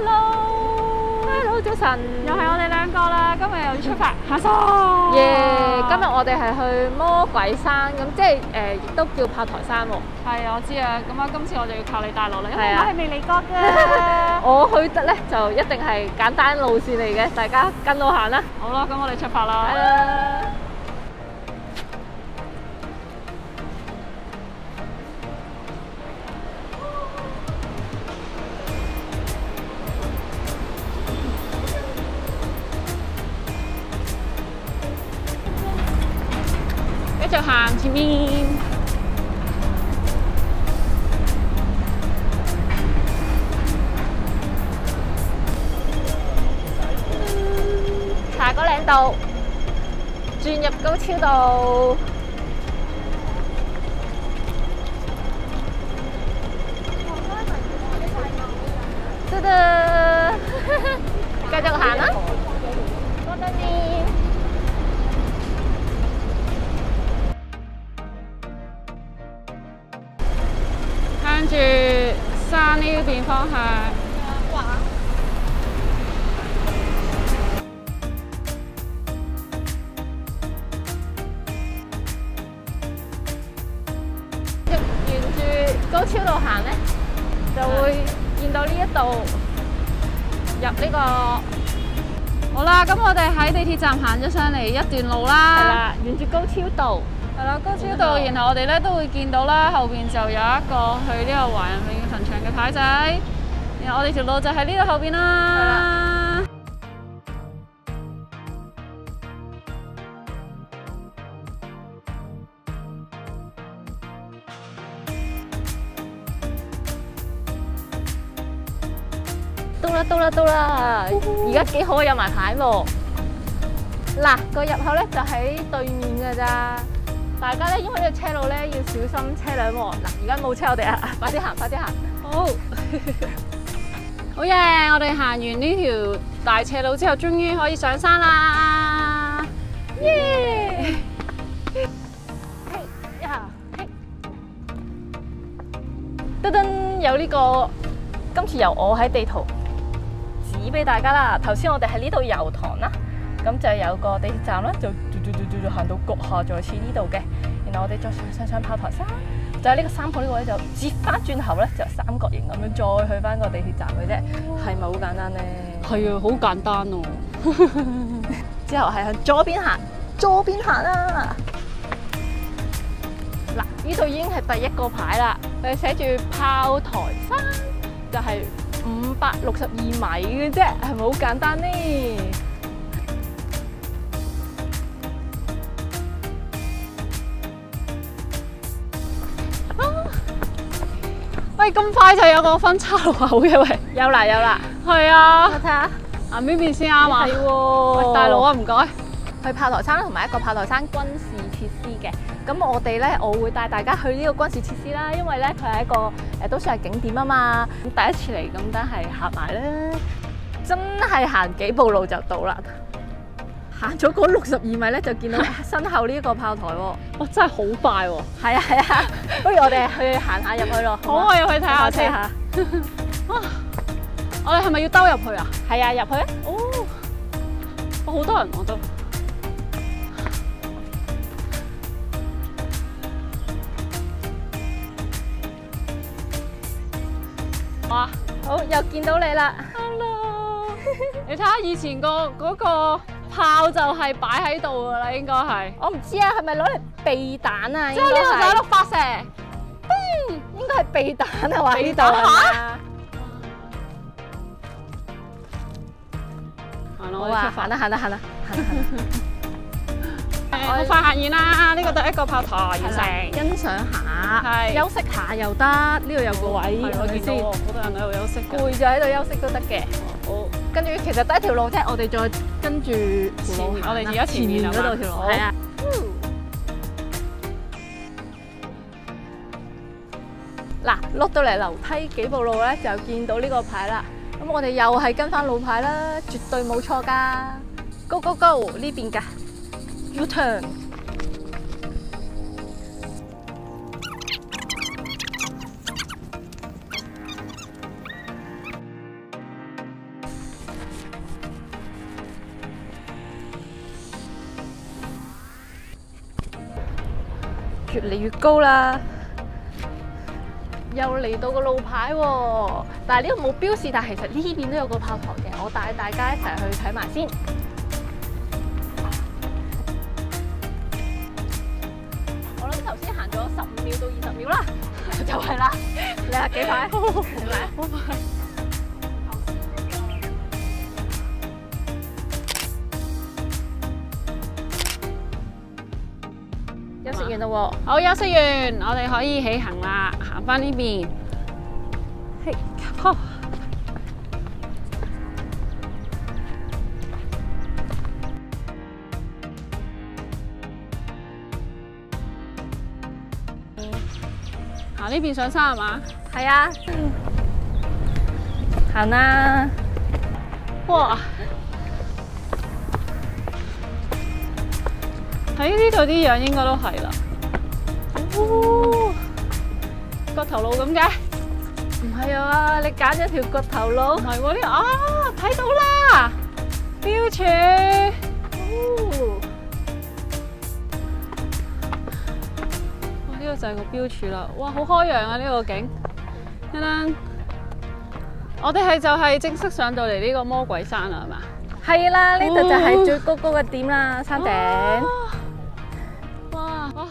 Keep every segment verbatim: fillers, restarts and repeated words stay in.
Hello，Hello， 早晨， 又係我哋兩個啦，今日又要出發下山。 耶！今日我哋係去魔鬼山，咁即係誒，亦都叫炮台山喎。 係啊，我知啊，咁啊，今次我就要靠你帶路啦，因為係啊我係未嚟過㗎。 我去得咧就一定係簡單路線嚟嘅，大家跟我行啦。 好啦，咁我哋出發啦。 係啦。 繼續行前面。 茶果嶺道，轉入高超道。嘟嘟，繼續行啦。多多啲。 向住山呢邊方向。 沿住高超道行咧，就會見到呢一度入呢個。 好啦，咁我哋喺地鐵站行咗上嚟一段路啦。 係啦，沿住高超道。 係啦，高超道，然後我哋咧都會見到啦，後邊就有一個去呢個華人永遠墳場嘅牌仔，然後我哋條路就喺呢度後邊啦。 到啦到啦到啦！而家幾好，有埋牌喎。嗱，個入口咧就喺對面㗎咋。大家咧，因為呢個車路咧要小心車輛喎。嗱，而家冇車我哋啊，快啲行，快啲行。 好，好嘢！我哋行完呢條大斜路之後，終於可以上山啦！ 耶！嘿呀嘿！噔噔，有呢個，今次由我喺地圖指俾大家啦。頭先我哋喺呢度油塘啦，咁就有個地鐵站啦，就行到局下再似呢度嘅，然後我哋再上上上炮台山，就喺呢個山鋪呢個位就折翻轉頭咧，就三角形咁樣再去翻個地鐵站嘅啫，係咪好簡單咧？ 係啊，好簡單哦。 之後係向左邊行，左邊行啦。嗱，呢度已經係第一個牌啦，佢寫住炮台山，就係五百六十二米嘅啫，係咪好簡單呢？ 喂，咁快就有個分岔路口嘅喂， 有啦有啦， 係啊， 我睇下， 行邊邊先啱啊？ 係喎， 喂，大佬啊，唔該。 去炮台山同埋一個炮台山軍事設施嘅，咁我哋咧，我會帶大家去呢個軍事設施啦，因為咧佢係一個誒都算係景點啊嘛，咁第一次嚟咁，等係行埋啦，真係行幾步路就到啦。行咗嗰六十二米咧，就見到身後呢一個炮台喎。 哇，真係好快喎！ 係啊係啊，不如我哋去行下入去咯。 好，我要去睇下先。哇！我哋係咪要兜入去啊？ 係啊，入去啊。 哦，哇，好多人我都。哇！ 好，又見到你啦。 Hello！ 你睇下以前個嗰個炮就係擺喺度噶啦，應該係。 我唔知啊，係咪攞嚟避彈啊？ 即係呢度就喺度發射。 嗯，應該係避彈啊，話呢度嚇。行啦，我哋出發啦， 行啦，行啦，行啦。 好快行完啦！呢個第一個炮台完成， 欣賞下， 係休息下又得。呢度有個位， 我見到好多人喺度休息， 攰就喺度休息都得嘅。 好， 跟住其實得一條路啫，我哋再跟住前面， 我哋而家前面嗰度條路，係啊。嗱，落到嚟樓梯幾步路咧，就見到呢個牌啦。咁我哋又係跟翻路牌啦，絕對冇錯㗎。Go go go！呢邊㗎 U turn。 越嚟越高啦。又嚟到個路牌喎，但係呢度冇標示，但係其實呢邊都有個炮台嘅，我帶大家一齊去睇埋先。我諗頭先行咗十五秒到二十秒啦，就係啦，你話幾快？係咪？好快！休息完啦喎， 好，休息完，我哋可以起行啦，行翻呢邊。嘿，好。行呢邊上山係嘛？ 係啊，行啦。 哇！喺呢度啲樣應該都係啦。哦，骨頭路咁嘅？ 唔係啊，你揀咗條骨頭路？ 唔係喎，呢啊睇到啦，標柱。 哦， 哇！呢個就係個標柱啦。哇，好開揚啊！呢個景。等等，我哋係就係正式上到嚟呢個魔鬼山啦，係嘛？ 係啦，呢度就係最高高嘅點啦，山頂。 哇哇！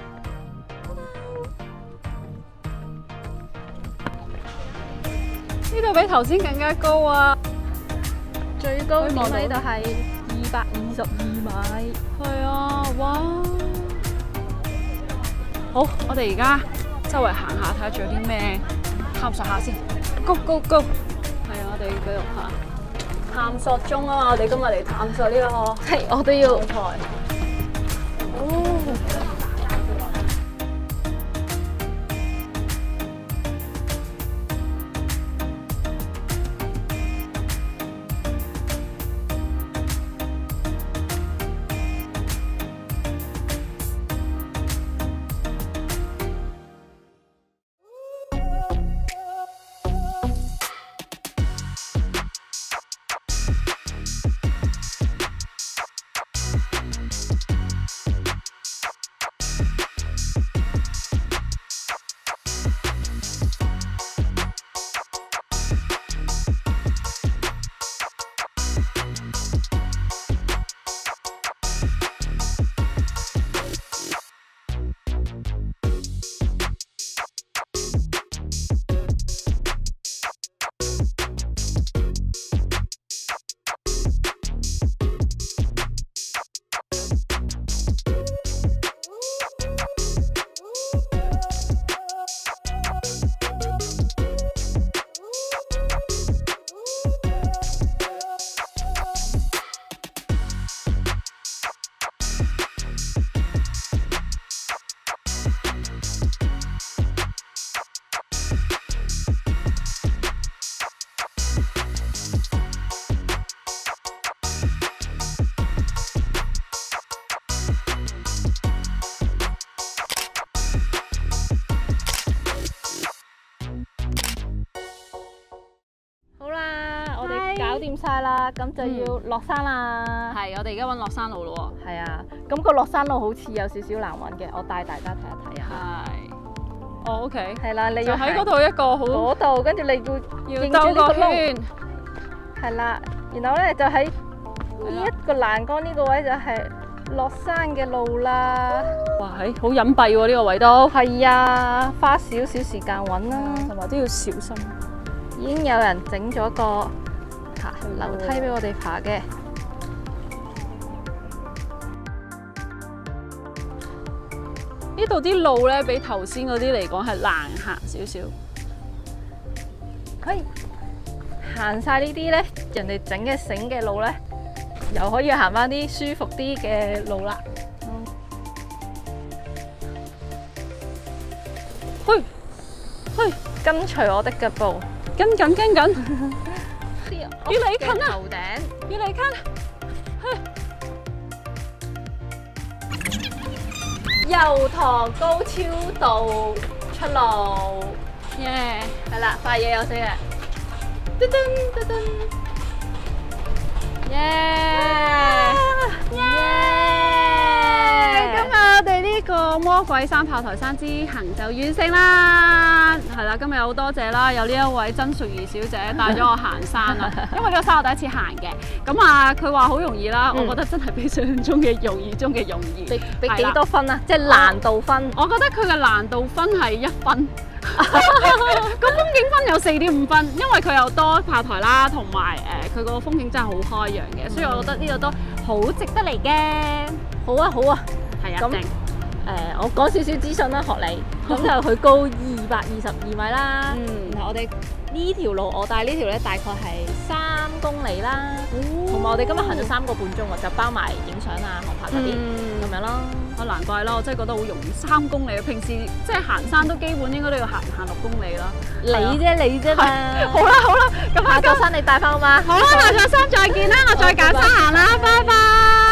呢度比頭先更加高啊！ 最高點呢度係二百二十二米。 係啊，哇！好，我哋而家周圍行下，睇下仲有啲咩探索下先。Go go go！係啊，我哋繼續行。探索中啊嘛，我哋今日嚟探索呢個係，我都要台。 哦。搞掂晒啦，咁就要落山啦。 係，我哋而家揾落山路咯喎。 係啊，咁個落山路好似有少少難揾嘅，我帶大家睇一睇啊。 係。哦 ，OK。 係啦，你要要喺嗰度一個好嗰度，跟住你要要兜個圈。 係啦，然後咧就喺呢一個欄杆呢個位就係落山嘅路啦。 哇，係好隱蔽喎呢個位都。 係啊，花少少時間揾啦， 同埋都要小心。 已經有人整咗個樓梯俾我哋爬嘅。 呢度啲路咧，比頭先嗰啲嚟講係難行少少。 嘿，行晒呢啲咧，人哋整嘅繩嘅路咧，又可以行翻啲舒服啲嘅路啦。嗯。 去，去， 跟隨我的腳步。 跟緊，跟緊。 越嚟近啊！頭頂越嚟近， 去。油塘高超道出路， 耶！ 係啦，快嘢有死嘅，噔噔噔噔， 耶！耶！今日我哋呢個個魔鬼山炮台山之行就完成啦。係啦，今日好多謝啦，有呢一位曾淑儀小姐帶咗我行山啊，因為呢個山我第一次行嘅。咁啊，佢話好容易啦， 嗯、 我覺得真係比想象中嘅容易中嘅容易。 俾俾幾多分啊？即係難度分。 我覺得佢嘅難度分係一分。個風景分有四點五分，因為佢又多炮台啦，同埋誒佢個風景真係好開揚嘅，所以我覺得呢個都好值得嚟嘅。 好啊，好啊， 係啊， 咁誒、呃，我講少少資訊啦，學你。咁就佢高二百二十二米啦。嗯。然後我哋呢條路，我帶呢條咧大概係三公里啦。同埋、哦、我哋今日行咗三個半鐘喎，就包埋影相啊、航拍嗰啲咁樣咯。啊，難怪啦，我真係覺得好容易，三公里啊！平時即係行山都基本應該都要行行六公里啦。你啫，你啫嘛。好啦好啦，咁下座山你帶翻好嘛？好啦，下座山再見啦，我再揀山行啦，拜拜。